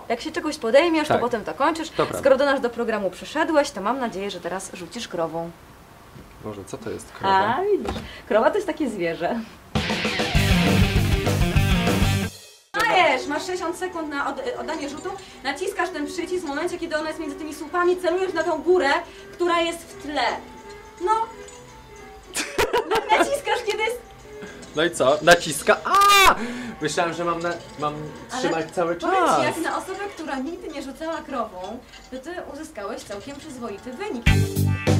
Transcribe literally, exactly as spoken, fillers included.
Jak się czegoś podejmiesz, tak. to potem to kończysz. Dobra. Skoro do nas do programu przyszedłeś, to mam nadzieję, że teraz rzucisz krową. Boże, co to jest krowa? A, widzisz. Krowa to jest takie zwierzę. Dajesz, masz sześćdziesiąt sekund na od, oddanie rzutu, naciskasz ten przycisk w momencie, kiedy ona jest między tymi słupami, celujesz na tą górę, która jest w tle. No, no naciskasz, kiedy jest... No i co? Naciska. A! Myślałem, że mam, na, mam trzymać Ale cały powiem ci, czas. jak na osobę, która nigdy nie rzucała krową, to ty uzyskałeś całkiem przyzwoity wynik.